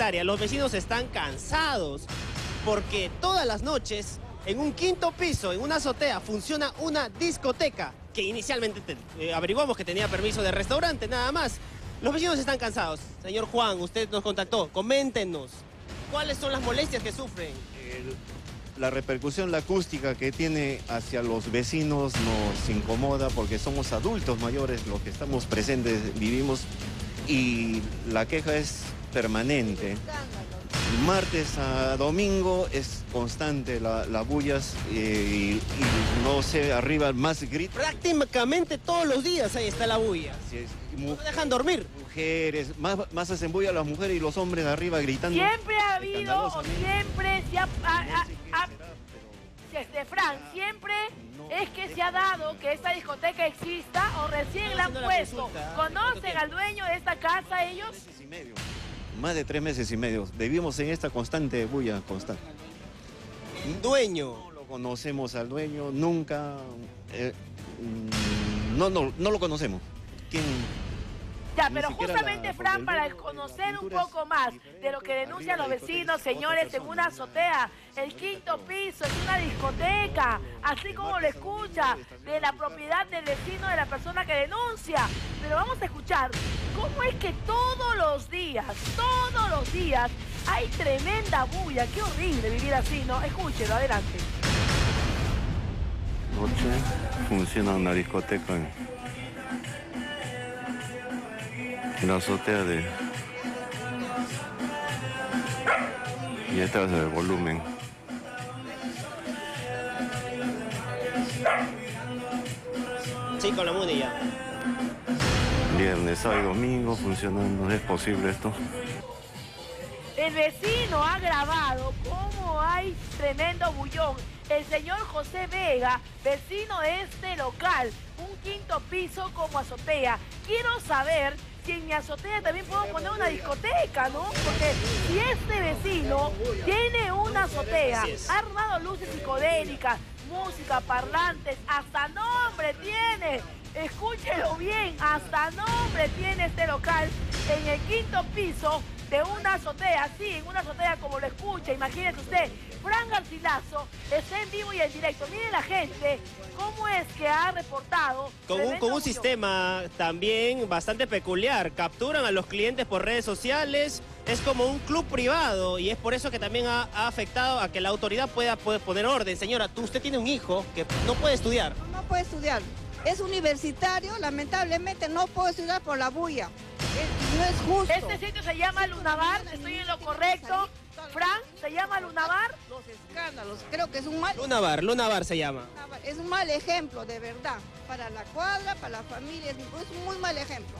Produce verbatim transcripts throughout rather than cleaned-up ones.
secretaria, los vecinos están cansados porque todas las noches en un quinto piso, en una azotea, funciona una discoteca que inicialmente te, eh, averiguamos que tenía permiso de restaurante, nada más. Los vecinos están cansados. Señor Juan, usted nos contactó, coméntenos, ¿cuáles son las molestias que sufren? El, la repercusión, la acústica que tiene hacia los vecinos nos incomoda porque somos adultos mayores los que estamos presentes, vivimos, y la queja es permanente. Martes a domingo es constante la, la bullas eh, y, y no sé, arriba más gritos. Prácticamente todos los días ahí está la bulla. Así es. No dejan dormir. Mujeres, más, más hacen bulla las mujeres y los hombres de arriba gritando. Siempre ha habido o siempre se ha... A, a, a, desde Frank, siempre es que se ha dado que esta discoteca exista o recién la han puesto. ¿Conocen al dueño de esta casa ellos? Más de tres meses y medio. Vivimos en esta constante bulla, constante. ¿Dueño? No lo conocemos al dueño, nunca. Eh, no, no, no lo conocemos. ¿Quién? Ya, pero justamente, Fran, para conocer un poco más de lo que denuncian los vecinos, señores, en una azotea, el quinto piso, es una discoteca, así como lo escucha, de la propiedad del vecino de la persona que denuncia. Pero vamos a escuchar cómo es que todos los días, todos los días, hay tremenda bulla. Qué horrible vivir así, ¿no? Escúchelo, adelante. Noche funciona una discoteca en... en la azotea de... y este es el volumen. Sí, con la Muni ya. Viernes, sábado y domingo funcionando. ¿Es posible esto? El vecino ha grabado cómo hay tremendo bullón. El señor José Vega, vecino de este local, un quinto piso como azotea. Quiero saber si en mi azotea también puedo poner una discoteca, ¿no? Porque si este vecino tiene una azotea, ha armado luces psicodélicas, música, parlantes, hasta nombre tiene. Escúchelo bien, hasta nombre tiene este local en el quinto piso de una azotea, sí, en una azotea como lo escucha. Imagínese usted, Fran Garcilaso está en vivo y en directo. Miren la gente, cómo es que ha reportado. Con un, con un sistema también bastante peculiar. Capturan a los clientes por redes sociales. Es como un club privado y es por eso que también ha, ha afectado a que la autoridad pueda, pueda poner orden. Señora, tú, usted tiene un hijo que no puede estudiar. No, no puede estudiar. Es universitario, lamentablemente no puede estudiar por la bulla. Es, no es justo. Este sitio se llama Lunabar, estoy en lo correcto. Fran, ¿se llama Lunabar? Los escándalos, creo que es un mal... Lunabar, Lunabar se llama. Es un mal ejemplo, de verdad. Para la cuadra, para la familia, es un muy mal ejemplo.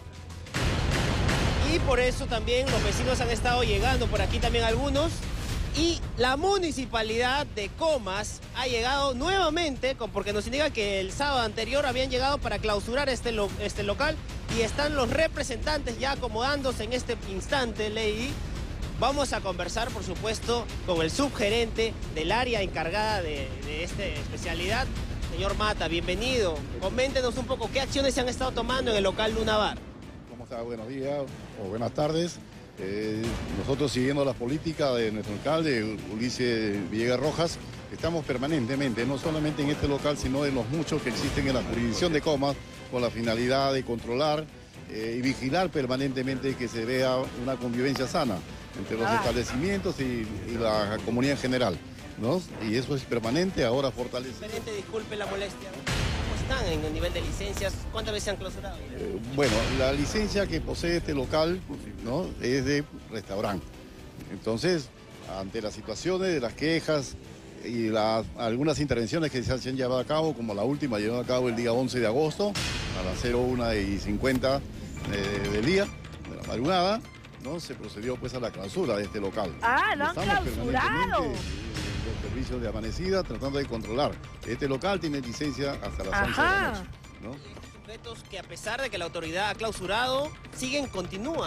Y por eso también los vecinos han estado llegando por aquí también algunos. Y la municipalidad de Comas ha llegado nuevamente, porque nos indica que el sábado anterior habían llegado para clausurar este, lo, este local y están los representantes ya acomodándose en este instante, Lady. Vamos a conversar, por supuesto, con el subgerente del área encargada de, de esta especialidad, señor Mata, bienvenido. Coméntenos un poco qué acciones se han estado tomando en el local Lunabar. ¿Cómo está? Buenos días o buenas tardes. Eh, nosotros, siguiendo la política de nuestro alcalde, Ulises Villegas Rojas, estamos permanentemente, no solamente en este local, sino en los muchos que existen en la jurisdicción de Comas, con la finalidad de controlar eh, y vigilar permanentemente que se vea una convivencia sana entre los ah. establecimientos y, y la comunidad en general, ¿no? Y eso es permanente, ahora fortalece. Presidente, disculpe la molestia. ¿Cómo están en el nivel de licencias? ¿Cuántas veces se han clausurado? Eh, bueno, la licencia que posee este local, ¿no?, es de restaurante. Entonces, ante las situaciones de las quejas y las, algunas intervenciones que se han llevado a cabo, como la última llevada a cabo el día once de agosto, a las cero una y cincuenta eh, del día, de la madrugada, ¿no?, se procedió pues a la clausura de este local. Ah, lo han clausurado. Los servicios de amanecida tratando de controlar. Este local tiene licencia hasta las once de la noche, ¿no? Sujetos que, a pesar de que la autoridad ha clausurado, siguen, continúan.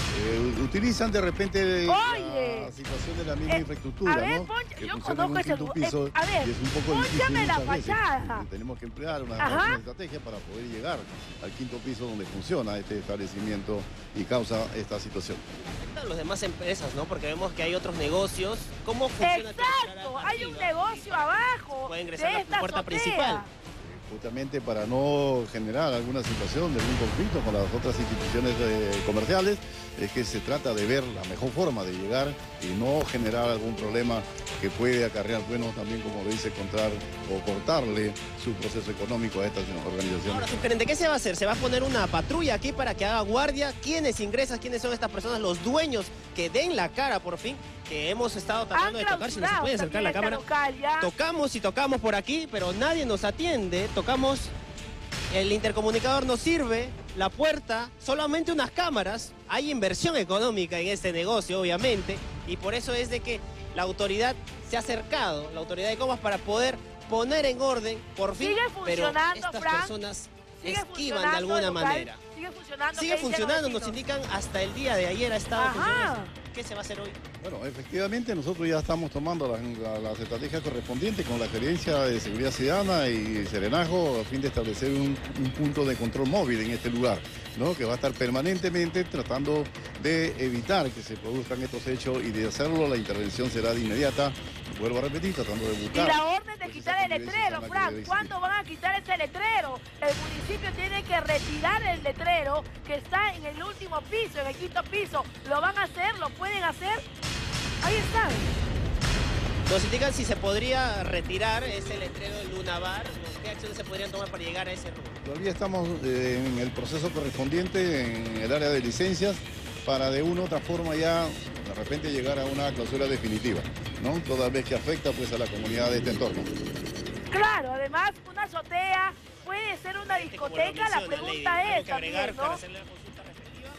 Eh, utilizan de repente Oye. la situación de la misma Eh, infraestructura, a ver, ¿no? Poncha, Que yo funciona en conozco un ese quinto lu- piso eh, a ver, y es un poco pónchame difícil la muchas veces. fachada. Tenemos que emplear una, Ajá. una estrategia para poder llegar al quinto piso donde funciona este establecimiento y causa esta situación. Los demás empresas, ¿no? Porque vemos que hay otros negocios. ¿Cómo funciona? Exacto, hay un negocio abajo Puede ingresar de a esta la puerta azotea. principal. Justamente para no generar alguna situación de algún conflicto con las otras instituciones eh, comerciales, es que se trata de ver la mejor forma de llegar y no generar algún problema que puede acarrear, bueno, también como lo dice, contrar o cortarle su proceso económico a estas organizaciones. Ahora, subgerente, ¿qué se va a hacer? ¿Se va a poner una patrulla aquí para que haga guardia? ¿Quiénes ingresan? ¿Quiénes son estas personas? Los dueños que den la cara, por fin, que hemos estado tratando Han de tocar. Si no se puede acercar la cámara. Local, ya. Tocamos y tocamos por aquí, pero nadie nos atiende. Tocamos, el intercomunicador no sirve, la puerta, solamente unas cámaras. Hay inversión económica en este negocio, obviamente, y por eso es de que la autoridad se ha acercado, la autoridad de Comas, para poder poner en orden, por fin, Sigue pero funcionando, estas Frank. personas Sigue esquivan de funcionando alguna el local, manera. Sigue funcionando. Sigue ¿qué dicen los funcionando, nos vecinos? indican hasta el día de ayer ha estado Ajá. funcionando. ¿Qué se va a hacer hoy? Bueno, efectivamente nosotros ya estamos tomando las, la- las estrategias correspondientes con la Gerencia de Seguridad Ciudadana y Serenazgo a fin de establecer un, un punto de control móvil en este lugar, ¿no? Que va a estar permanentemente tratando de evitar que se produzcan estos hechos y de hacerlo la intervención será de inmediata, vuelvo a repetir, tratando de Y buscar. la orden de pues, quitar esa el convivencia letrero, sana que Frank, debe ¿cuándo van a quitar ese letrero? El municipio tiene que retirar el letrero que está en el último piso, en el quinto piso. ¿Lo van a hacer? ¿Lo pueden hacer? Ahí están. Nos indican si se podría retirar ese letrero del Luna Bar, qué acciones se podrían tomar para llegar a ese rumbo. Todavía estamos eh, en el proceso correspondiente en el área de licencias para de una u otra forma ya de repente llegar a una clausura definitiva, ¿no? Toda vez que afecta pues a la comunidad de este entorno. Claro, además una azotea puede ser una Como lo discoteca, la menciona, pregunta Lady, ¿algo es que agregar también, para ¿no? hacerle la consulta respectiva?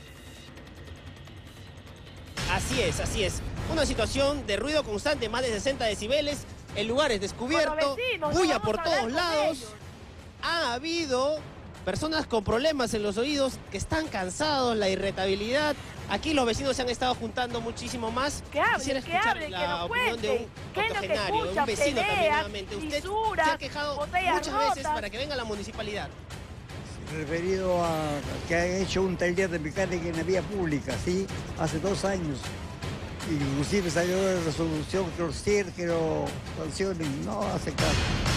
Así es, así es. Una situación de ruido constante, más de sesenta decibeles. El lugar es descubierto, Con los vecinos, ¿no? bulla Vamos por a hablar todos con lados. ellos. Ha habido personas con problemas en los oídos que están cansados, la irritabilidad. Aquí los vecinos se han estado juntando muchísimo más. Que hablen, Quisiera que escuchar hablen, que la nos opinión de cuenten. un ¿Qué es lo que octogenario, de un escuchan? vecino también Peleas, nuevamente. Usted fisuras, se ha quejado botellas muchas veces rotas. para que venga la municipalidad. Referido a que han hecho un taller de mecánica en la vía pública, ¿sí? Hace dos años. Inclusive salió la resolución que los cierren, que lo sancionen. No hace caso.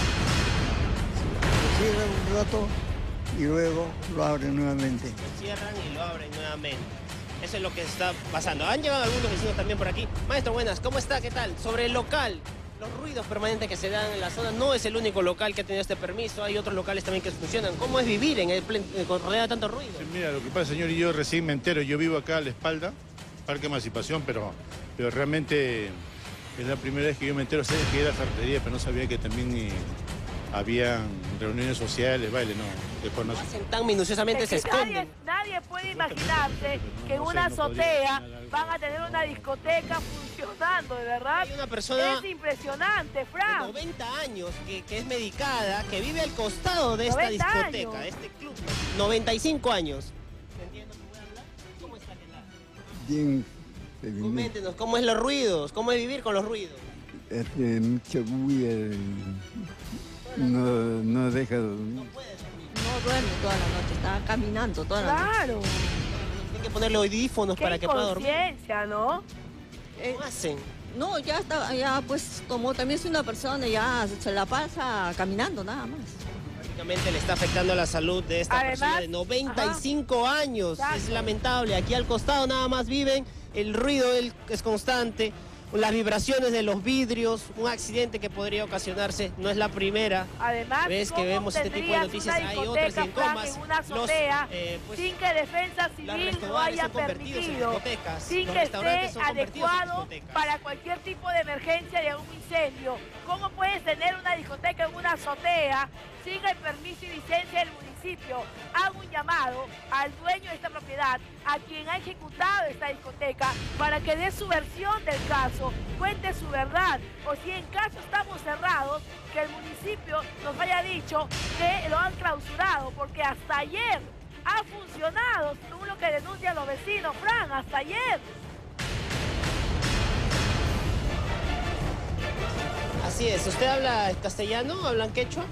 Lo cierran un rato y luego lo abren nuevamente. Cierran y lo abren nuevamente. Eso es lo que está pasando. Han llegado algunos vecinos también por aquí. Maestro, buenas, ¿cómo está? ¿Qué tal? Sobre el local, los ruidos permanentes que se dan en la zona, no es el único local que ha tenido este permiso, hay otros locales también que funcionan. ¿Cómo es vivir en el plen- eh, con rodeado de tanto ruido? Sí, mira, lo que pasa, señor, y yo recién me entero, yo vivo acá a la espalda, Parque Emancipación, pero, pero realmente es la primera vez que yo me entero, sé que era ferretería, pero no sabía que también eh, habían reuniones sociales, baile, no, después no sé. Hacen tan minuciosamente, Es se que nadie, esconden. nadie puede imaginarse que en no sé, una no podría azotea imaginar algo. van a tener una discoteca funcionando, de verdad. Hay una persona Es impresionante, de Frank. noventa años que, que es medicada, que vive al costado de esta noventa discoteca, años. de este club. noventa y cinco años. ¿Entiendo que puede hablar? ¿Cómo está que la- Bien, felizmente. Coméntenos, ¿cómo es los ruidos? ¿Cómo es vivir con los ruidos? Este, mucha bulla, no, no deja dormir. No duerme toda la noche, está caminando toda la noche. Claro. Hay que ponerle audífonos Qué para que pueda dormir. inconsciencia, ¿no? Eh, ¿Cómo hacen? no, ya está, ya pues como también es una persona, ya se la pasa caminando nada más. Prácticamente le está afectando la salud de esta Además, persona de noventa y cinco años. Exacto. Es lamentable. Aquí al costado nada más viven, el ruido el- es constante, las vibraciones de los vidrios, un accidente que podría ocasionarse. No es la primera. Además, Ves que ¿cómo vemos este tipo de tendrías noticias? una Hay discoteca, otras y en Frank, Comas. en una Los, azotea, eh, pues, sin que Defensa las Civil lo restaurantes haya son convertidos en permitido, discotecas. sin Los que restaurantes esté son convertidos en adecuado discotecas. para cualquier tipo de emergencia de un incendio. ¿Cómo puedes tener una discoteca en una azotea sin el permiso y licencia del municipio? Hago un llamado al dueño de esta propiedad, a quien ha ejecutado esta discoteca, para que dé su versión del caso, cuente su verdad, o si en caso estamos cerrados, que el municipio nos haya dicho que lo han clausurado, porque hasta ayer ha funcionado, según lo que que denuncian los vecinos, Fran, hasta ayer. Así es. ¿Usted habla castellano? ¿Hablan quechua?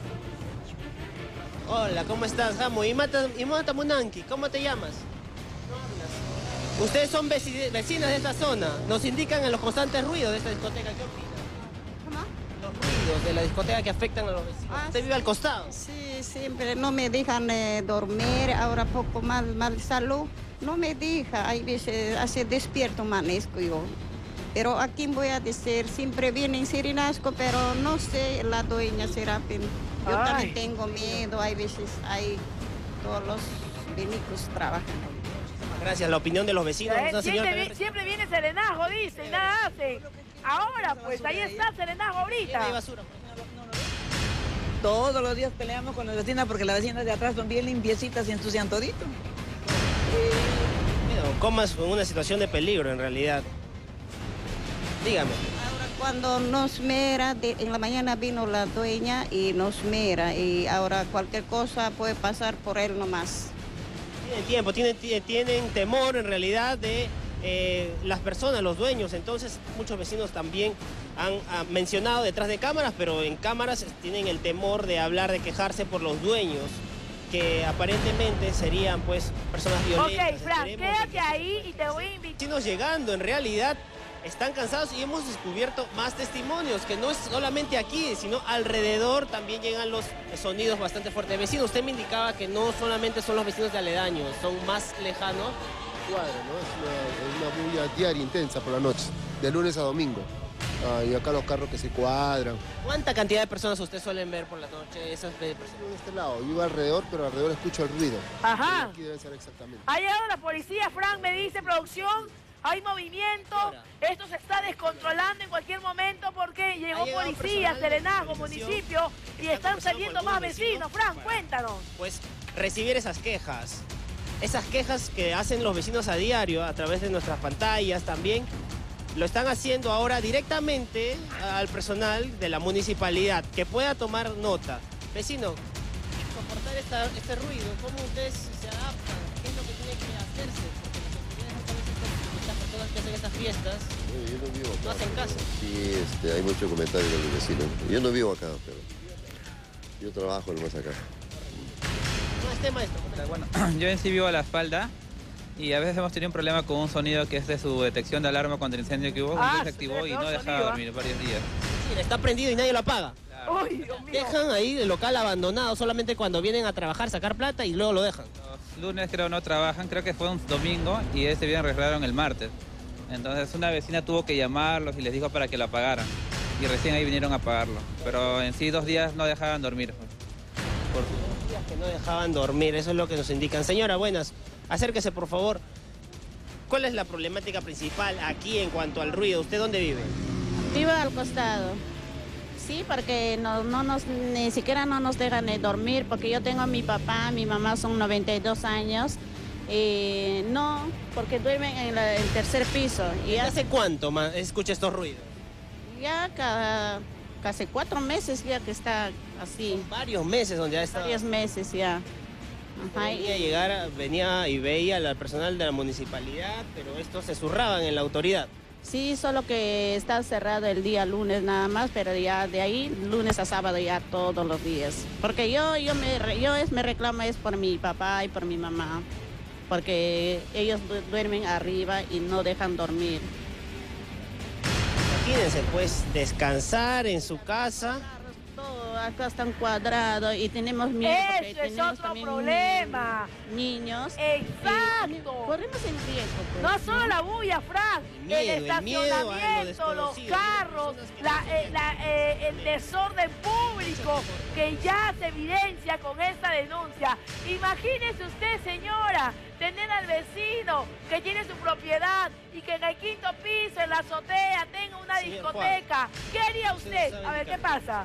Hola, ¿cómo estás, Jamo? Y mata, y mata Munanqui, ¿cómo te llamas? Ustedes son veci- vecinas de esta zona. Nos indican en los constantes ruidos de esta discoteca. ¿Qué opina? ¿Cómo? Los ruidos de la discoteca que afectan a los vecinos. Ah, ¿Usted vive al costado? Sí, siempre no me dejan eh, dormir, ahora poco mal, mal salud. No me deja, hay veces hace despierto amanezco yo. Pero a quién voy a decir, siempre viene en Serenazgo, pero no sé la dueña Serapin. Yo Ay. también tengo miedo, hay veces hay todos los vehículos trabajan. Gracias, la opinión de los vecinos. Eh, ¿No, señor? siempre, vi- siempre viene Serenazgo, dice, y nada hace. Ahora, pues, ahí está Serenazgo ahorita. Hay basura. Todos los días peleamos con las vecinas porque las vecinas de atrás son bien limpiecitas y ensucian todito. Bueno, Comas con una situación de peligro en realidad. Dígame. Ahora cuando nos mira, de- en la mañana vino la dueña y nos mira y ahora cualquier cosa puede pasar por él nomás. Tienen tiempo, tienen, ti- tienen temor en realidad de eh, las personas, los dueños. Entonces muchos vecinos también han, han mencionado detrás de cámaras, pero en cámaras tienen el temor de hablar, de quejarse por los dueños, que aparentemente serían pues personas violentas. Ok, Fran, Esperemos quédate ahí y te voy a invitar. vecinos llegando, en realidad están cansados y hemos descubierto más testimonios, que no es solamente aquí, sino alrededor también llegan los sonidos bastante fuertes. Vecinos, usted me indicaba que no solamente son los vecinos de aledaños, son más lejanos. Cuadra, ¿no? Es una, es una bulla diaria intensa por la noche, de lunes a domingo. Ah, y acá los carros que se cuadran. ¿Cuánta cantidad de personas ustedes suelen ver por la noche? Esas de personas? De este lado, yo iba alrededor, pero alrededor escucho el ruido. Ajá. Aquí debe ser exactamente. Ha llegado la policía, Fran, me dice producción. Hay movimiento, esto se está descontrolando en cualquier momento porque llegó llegado policía, personal de Serenazgo, organización municipio y está están conversando saliendo con más algunos vecinos. vecinos Fran, para- cuéntanos. Pues recibir esas quejas. Esas quejas que hacen los vecinos a diario a través de nuestras pantallas también, lo están haciendo ahora directamente al personal de la municipalidad, que pueda tomar nota. Vecino, soportar esta- este ruido, ¿cómo ustedes se adaptan? ¿Qué es lo que tiene que hacerse? Porque las autoridades muchas veces, estas personas que hacen estas fiestas, Yo no vivo acá. no hacen caso. Sí, este, hay mucho comentario de los vecinos. Yo no vivo acá, pero yo trabajo nomás acá. No esté maestro. Bueno, yo en sí vivo a la espalda y a veces hemos tenido un problema con un sonido que es de su detección de alarma contra el incendio que hubo. Ah, Un día se activó y peor no dejaba sonido, dormir varios días. Sí, está prendido y nadie lo apaga. Uy, Dios mío. Dejan ahí el local abandonado solamente cuando vienen a trabajar, sacar plata y luego lo dejan. Los lunes creo no trabajan, creo que fue un domingo y ese día arreglaron el martes. Entonces una vecina tuvo que llamarlos y les dijo para que lo apagaran. Y recién ahí vinieron a apagarlo. Pero en sí dos días no dejaban dormir. Por... Días que no dejaban dormir, eso es lo que nos indican. Señora, buenas, acérquese por favor. ¿Cuál es la problemática principal aquí en cuanto al ruido? ¿Usted dónde vive? Vivo al costado. Sí, porque no, no nos, ni siquiera no nos dejan eh, dormir, porque yo tengo a mi papá, mi mamá son noventa y dos años, y no, porque duermen en la- el tercer piso. Y ¿Y ya, hace cuánto ma, escucha estos ruidos? ya cada, casi cuatro meses ya que está así, Varios meses donde ya está. varios meses ya. Ajá, y- Venía, a llegar, a- venía y veía al personal de la municipalidad, pero estos se zurraban en la autoridad. sí, solo que está cerrado el día lunes nada más, pero ya de ahí lunes a sábado ya todos los días. Porque yo, yo, me, re- yo es, me reclamo es por mi papá y por mi mamá, porque ellos du- duermen arriba y no dejan dormir. Imagínense, pues, descansar en su casa. Todo acá están cuadrados y tenemos miedo. porque Eso es tenemos otro también problema. Niños. Exacto. Y corremos en riesgo. pues, No solo la bulla, Fran, El miedo, el el miedo a lo estacionamiento, los desconocido. carros, la- eh, la, eh, el desorden público que ya se evidencia con esta denuncia. Imagínese usted, señora, tener al vecino que tiene su propiedad y que en el quinto piso, en la azotea, tenga una Señor discoteca. ¿Qué haría Usted usted? sabe A ver, ¿qué indicar. pasa?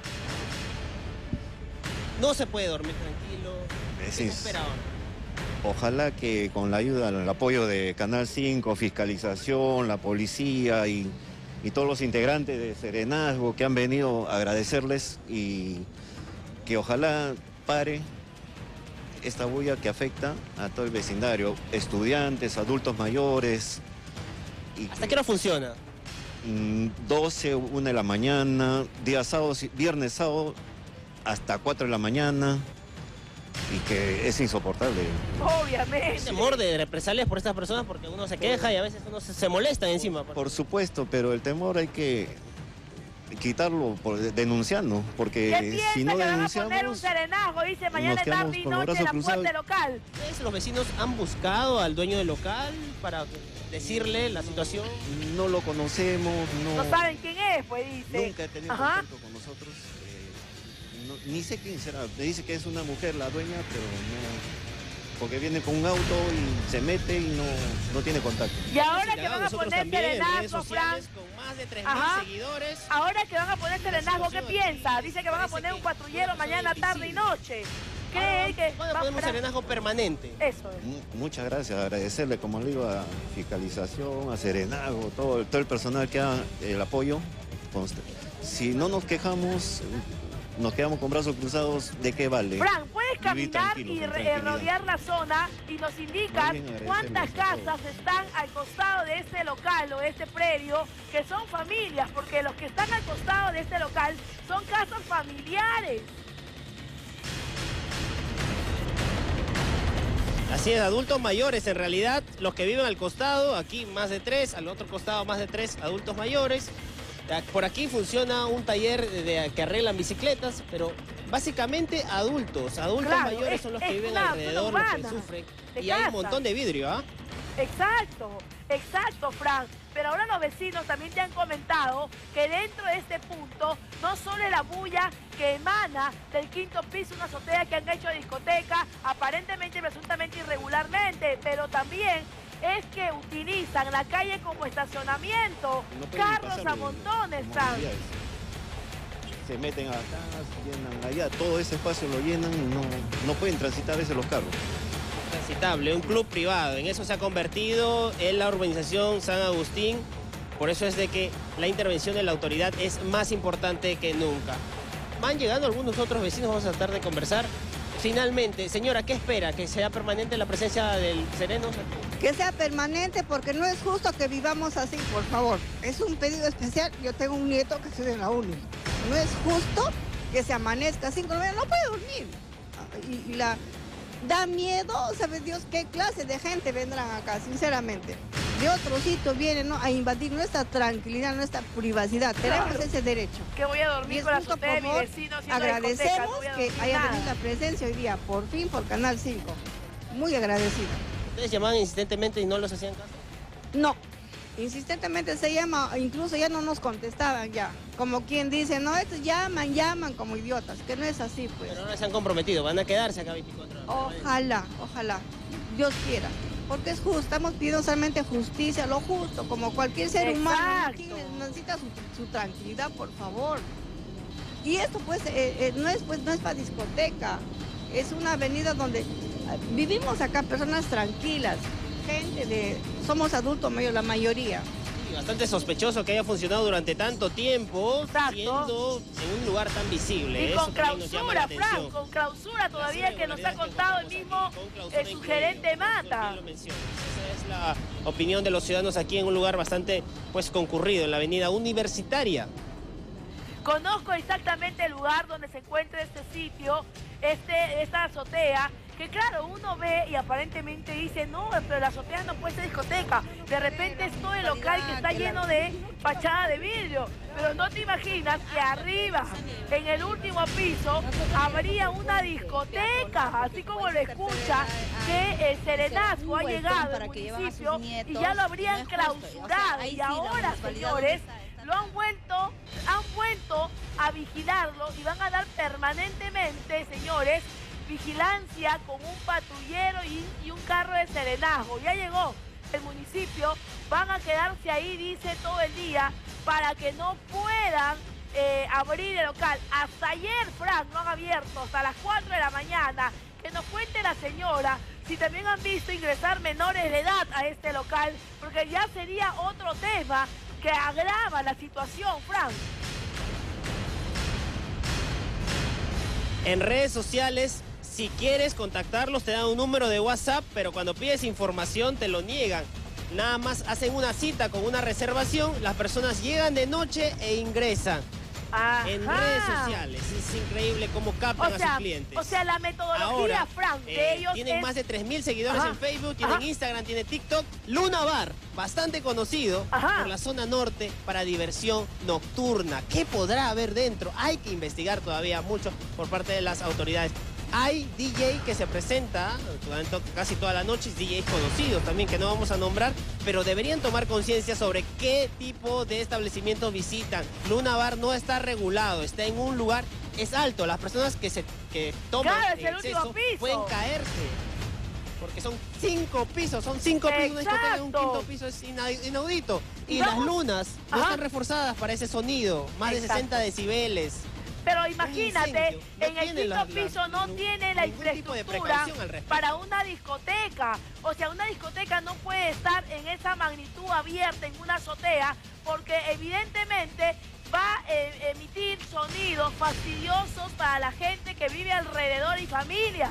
No se puede dormir tranquilo. ¿Qué Sí. se espera ahora? Ojalá que con la ayuda, el apoyo de Canal cinco, fiscalización, la policía y, y todos los integrantes de Serenazgo que han venido a agradecerles y que ojalá pare esta bulla que afecta a todo el vecindario, estudiantes, adultos mayores. Y ¿Hasta qué hora funciona? doce, una de la mañana, día sábado, viernes, sábado, hasta cuatro de la mañana, y que es insoportable. Obviamente. ¿Hay temor de represalias por estas personas? Porque uno se queja y a veces uno se, se molesta encima. Por supuesto, pero el temor hay que quitarlo por, denunciando, porque si no que denunciamos... van a poner un serenazo, dice mañana tarde y noche en la puerta local. ¿Ustedes, los vecinos, han buscado al dueño del local para decirle la situación? No lo conocemos, no... No saben quién es, pues dice. Nunca he tenido Ajá. contacto con nosotros. Eh, no, ni sé quién será. Me dice que es una mujer la dueña, pero no... Porque viene con un auto y se mete y no, no tiene contacto. Y ahora que van a poner serenazo, Fran, con más de tres mil seguidores. Ahora que van a poner serenazo, ¿qué piensa? Dice que van a poner un patrullero mañana, tarde y noche. ¿Cree que van a poner un serenazo permanente? Eso es. Muchas gracias, agradecerle, como le digo, a Fiscalización, a Serenago, todo, todo el personal que da el apoyo. Si no nos quejamos, nos quedamos con brazos cruzados, ¿de qué vale? Fran, puedes caminar y re- rodear la zona y nos indicas cuántas casas están al costado de este local o de este predio, que son familias, porque los que están al costado de este local son casas familiares. Así es, adultos mayores en realidad, los que viven al costado, aquí más de tres, al otro costado más de tres adultos mayores. Por aquí funciona un taller de, de, que arreglan bicicletas, pero básicamente adultos, adultos Claro, mayores es- son los es que viven una alrededor, zona los que urbana sufren. de Y hay un casa. montón de vidrio, ¿ah? Exacto, exacto, Fran. Pero ahora los vecinos también te han comentado que dentro de este punto no solo es la bulla que emana del quinto piso, una azotea que han hecho discoteca, aparentemente y presuntamente irregularmente, pero también es que utilizan la calle como estacionamiento, No pueden carros pasar a de- montones, como Fran. actividades. Se meten acá, llenan allá, todo ese espacio lo llenan y no, no pueden transitar a veces los carros. Transitable, un club privado, en eso se ha convertido en la urbanización San Agustín. Por eso es de que la intervención de la autoridad es más importante que nunca. Van llegando algunos otros vecinos, vamos a tratar de conversar. Finalmente, señora, ¿qué espera? ¿Que sea permanente la presencia del Sereno? Que sea permanente porque no es justo que vivamos así, por favor. Es un pedido especial. Yo tengo un nieto que estudia en la uni. No es justo que se amanezca cinco de la mañana, no puede dormir. Y, y la da miedo, ¿sabe Dios qué clase de gente vendrán acá, sinceramente? De otro sitio vienen, ¿no?, a invadir nuestra tranquilidad, nuestra privacidad. Tenemos Claro. ese derecho. Que voy a dormir Y es con la justo, azotea de mi por favor, vecino haciendo agradecemos discoteca, no voy a que dormir haya nada. tenido la presencia hoy día, por fin, por Canal cinco. Muy agradecida. ¿Ustedes llamaban insistentemente y no los hacían caso? No, insistentemente se llama, incluso ya no nos contestaban ya. Como quien dice, no, estos llaman, llaman como idiotas, que no es así, pues. Pero ahora se han comprometido, van a quedarse acá veinticuatro horas. Ojalá, ojalá, Dios quiera. Porque es justo, estamos pidiendo solamente justicia, lo justo, como cualquier ser humano. Exacto. ¿Quién necesita su, su tranquilidad, por favor? Y esto pues, eh, eh, no es pues no es para discoteca, es una avenida donde eh, vivimos acá personas tranquilas, gente de, somos adultos mayores, la mayoría. Sí, bastante sospechoso que haya funcionado durante tanto tiempo, siendo en un lugar tan visible. Y Eso con también nos llama la clausura, Fran, atención. con clausura todavía que nos ha contado el mismo eh, su gerente Mata. Esa es la opinión de los ciudadanos aquí en un lugar bastante pues concurrido, en la avenida Universitaria. Conozco exactamente el lugar donde se encuentra este sitio, este, esta azotea, que claro, uno ve y aparentemente dice, no, pero la azotea no puede ser discoteca. De repente es todo el local que está lleno de fachada de vidrio. Pero no te imaginas que arriba, en el último piso, habría una discoteca, así como lo escucha, que el serenazgo ha llegado al municipio y ya lo habrían clausurado. Y ahora, señores, lo han vuelto, han vuelto a vigilarlo y van a dar permanentemente, señores, vigilancia con un patrullero y, y un carro de serenazgo. Ya llegó el municipio, van a quedarse ahí, dice, todo el día, para que no puedan eh, abrir el local. Hasta ayer, Fran, no han abierto, hasta las cuatro de la mañana. Que nos cuente la señora si también han visto ingresar menores de edad a este local, porque ya sería otro tema que agrava la situación, Fran. En redes sociales Si quieres contactarlos, te dan un número de WhatsApp, pero cuando pides información te lo niegan. Nada más hacen una cita con una reservación, las personas llegan de noche e ingresan. Ajá. En redes sociales. Es increíble cómo captan O sea, a sus clientes. o sea, la metodología, Ahora, Frank, de eh, ellos tienen es... más de tres mil seguidores Ajá. en Facebook, tienen Ajá. Instagram, tienen TikTok. Luna Bar, bastante conocido Ajá. por la zona norte para diversión nocturna. ¿Qué podrá haber dentro? Hay que investigar todavía mucho por parte de las autoridades. Hay D J que se presenta durante casi toda la noche, D Js conocidos también que no vamos a nombrar, pero deberían tomar conciencia sobre qué tipo de establecimientos visitan. Luna Bar no está regulado, está en un lugar, es alto. Las personas que se que toman Claro, es en el último exceso piso. pueden caerse. Porque son cinco pisos, son cinco pisos, una discoteca en un Exacto. quinto piso es ina- inaudito. Y Vamos- las lunas no Ajá. están reforzadas para ese sonido, más de Exacto. sesenta decibeles. Pero imagínate, incendio. No en el tiene quinto la- la- piso no ningún- tiene la ningún tipo de infraestructura precaución al respecto. para una discoteca. O sea, una discoteca no puede estar en esa magnitud abierta en una azotea porque evidentemente va a eh, emitir sonidos fastidiosos para la gente que vive alrededor y familia.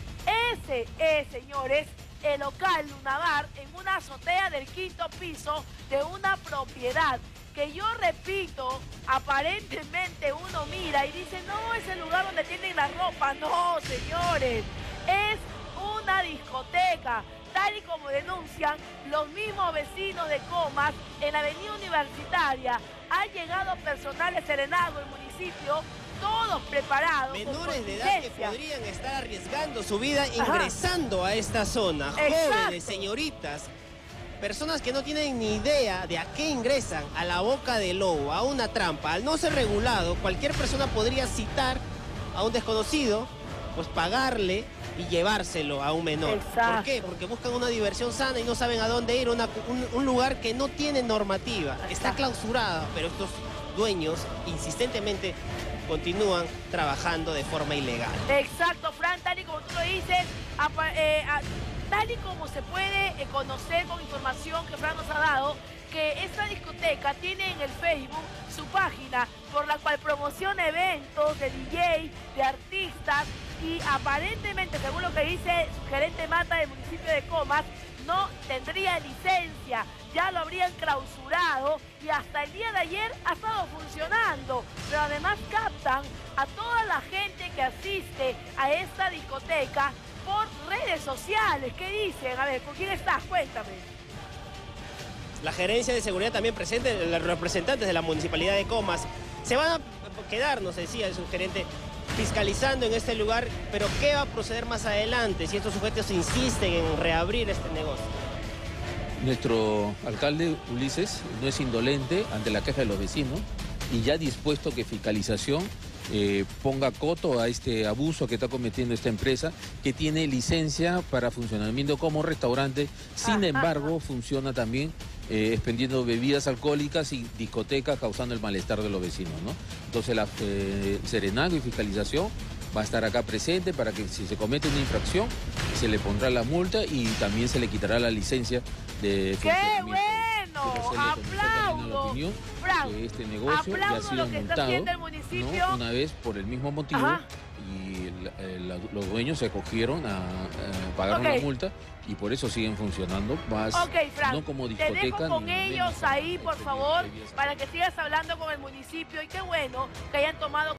Ese es, señores, el local Luna Bar en una azotea del quinto piso de una propiedad que yo repito, aparentemente uno mira y dice, no, es el lugar donde tienen la ropa. No, señores, es una discoteca, tal y como denuncian los mismos vecinos de Comas en la avenida Universitaria. Ha llegado personal de Serenazgo, el municipio, todos preparados. con Menores de edad que contingencia. podrían estar arriesgando su vida Ajá. ingresando a esta zona. Exacto. Jóvenes, señoritas, personas que no tienen ni idea de a qué ingresan, a la boca del lobo, a una trampa. Al no ser regulado, cualquier persona podría citar a un desconocido, pues pagarle y llevárselo a un menor. Exacto. ¿Por qué? Porque buscan una diversión sana y no saben a dónde ir, una- un, un lugar que no tiene normativa. Está clausurada, pero estos dueños insistentemente continúan trabajando de forma ilegal. Exacto, Fran, tal y como tú lo dices, apa- eh, a- tal y como se puede eh, conocer con información que Fran nos ha dado, que esta discoteca tiene en el Facebook su página por la cual promociona eventos de D J, de artistas y aparentemente, según lo que dice su gerente Mata del municipio de Comas, no tendría licencia, ya lo habrían clausurado y hasta el día de ayer ha estado funcionando. Pero además captan a toda la gente que asiste a esta discoteca por redes sociales. ¿Qué dicen? A ver, ¿con quién estás? Cuéntame. La gerencia de seguridad también presente, los representantes de la municipalidad de Comas, se van a quedar, nos decía su gerente, fiscalizando en este lugar, pero ¿qué va a proceder más adelante si estos sujetos insisten en reabrir este negocio? Nuestro alcalde Ulises no es indolente ante la queja de los vecinos y ya dispuesto que fiscalización eh, ponga coto a este abuso que está cometiendo esta empresa, que tiene licencia para funcionamiento como restaurante, sin embargo funciona también eh, expendiendo bebidas alcohólicas y discotecas, causando el malestar de los vecinos, ¿no? Entonces la eh, Serenazgo y fiscalización va a estar acá presente para que si se comete una infracción se le pondrá la multa y también se le quitará la licencia de ¡Qué funcionamiento. bueno! Quiero hacerle conocer también la ¡Aplaudo! opinión Fran, que este negocio ya ha aplaudo sido lo que está multado, haciendo el municipio. ¿no? Una vez por el mismo motivo. Ajá. Y la- eh, la- los dueños se acogieron a, a pagaron Ok. la multa y por eso siguen funcionando más, Ok, Fran, no como te discoteca dejo con ni ellos menos ahí, por como favor, bebidas. para que sigas hablando con el municipio. Y qué bueno que hayan tomado